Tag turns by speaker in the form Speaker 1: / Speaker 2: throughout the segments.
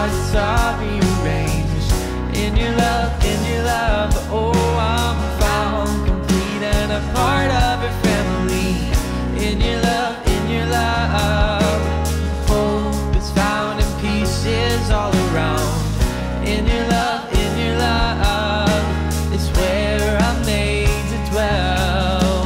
Speaker 1: hearts are rearranged. In your love, oh, I'm found complete and a part of your family. In your love, hope is found and peace is all around. In your love, is where I'm made to dwell.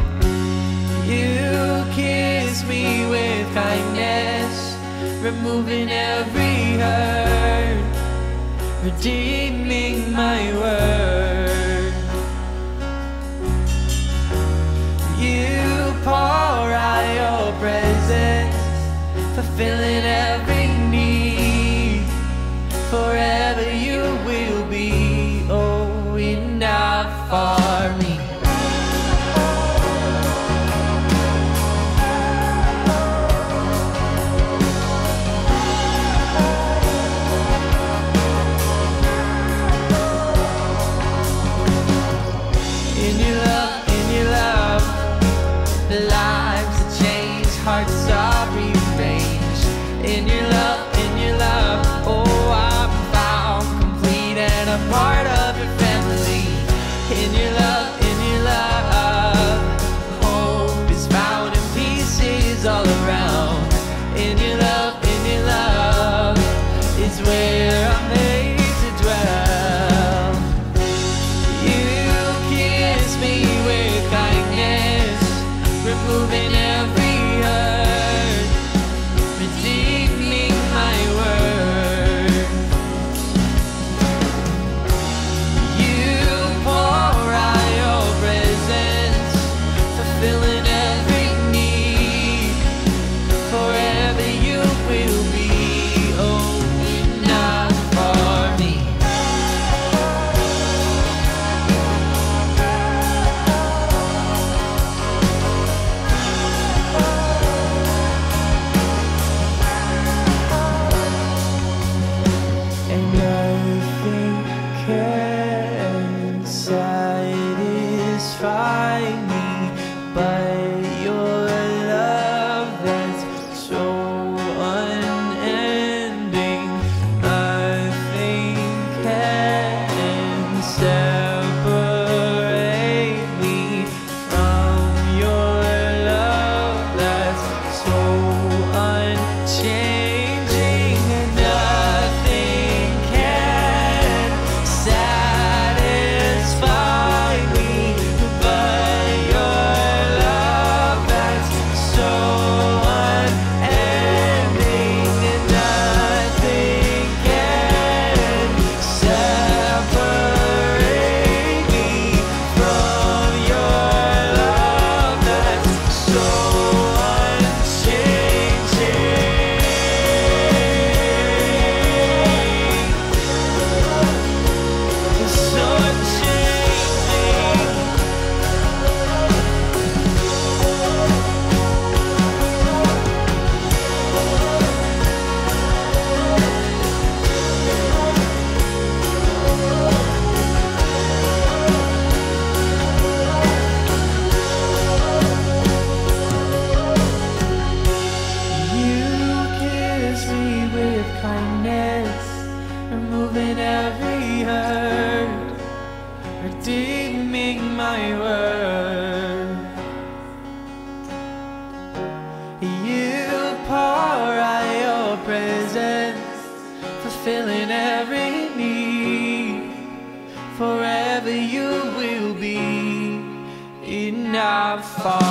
Speaker 1: You kiss me with kindness, removing every hurt, redeeming my word. You pour out your presence, fulfilling every need. Forever you will be, oh, enough for me. In your love, lives are changed, hearts are rearranged. In your love, oh, I'm found complete and a part of your family. In your love, hope is found and peace is all around. In your love, is where I'm made to dwell. You kiss me with kindness, removing every hurt, redeeming my word. You pour out your presence, fulfilling every need. Forever you will be, oh, enough for me. And nothing can satisfy me but your love that's so unending. Nothing can separate me from your love that's so unchanging. And nothing can satisfy me but your love that's so unending. And nothing can separate me from your love that's so kindness, removing every hurt, redeeming my word. You pour out your presence, fulfilling every need. Forever you will be enough for